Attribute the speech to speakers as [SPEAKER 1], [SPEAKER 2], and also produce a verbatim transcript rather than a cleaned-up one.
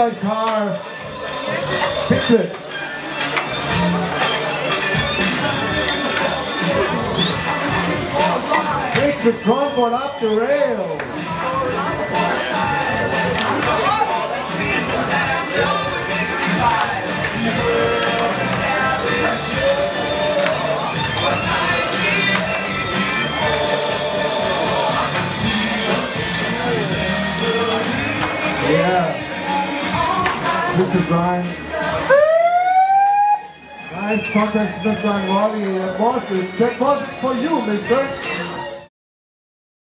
[SPEAKER 1] inside car. Fix it. Take the front one up the rail. Yeah. Mister Brian. Nice contest, Mister Wally. That was it. That was it for you, mister.